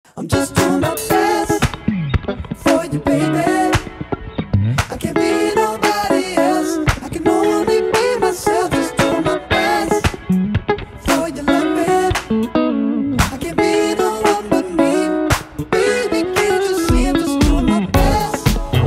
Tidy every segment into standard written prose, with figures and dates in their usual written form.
I'm just doing my best for you, baby. I can't be nobody else. I can only be myself. Just doing my best for your loving. I can't be no one but me. Baby, can't you see I'm just doing my best?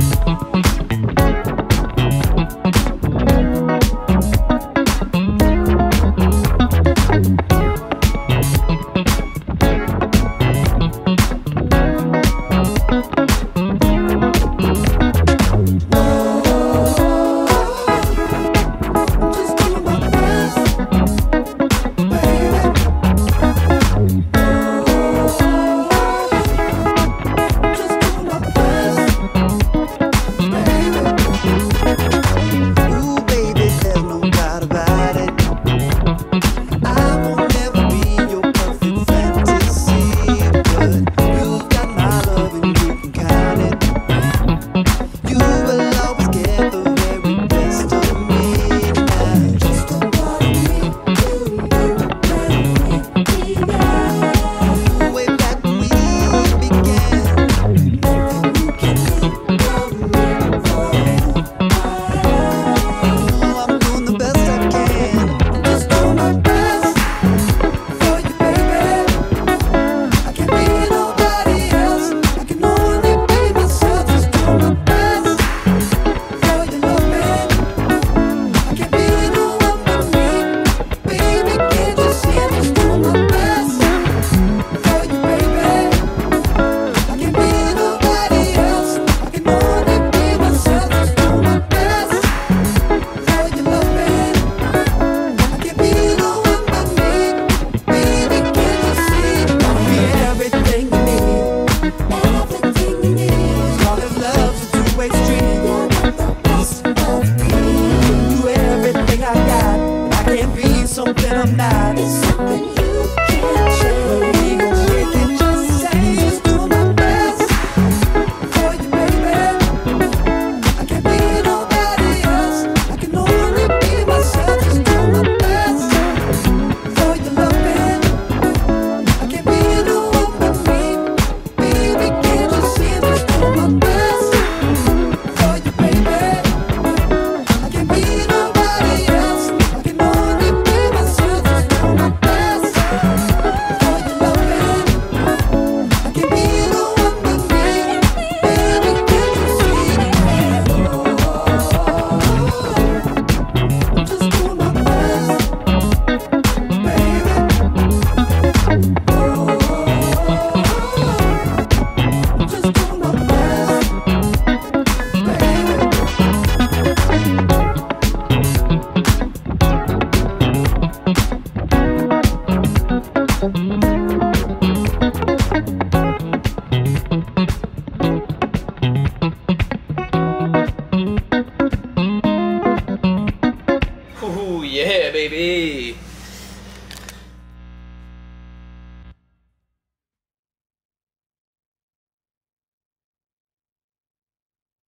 Something I'm not. It's something you can't change. We gon' make it just the same. Just doing my best for you, baby. I can't be nobody else. I can only be myself. Just doing my best for your loving. I can't be no one but me. Baby, can't you see? Just doing my best for you, baby. I can't be nobody else. I can only be Ooh, yeah, baby.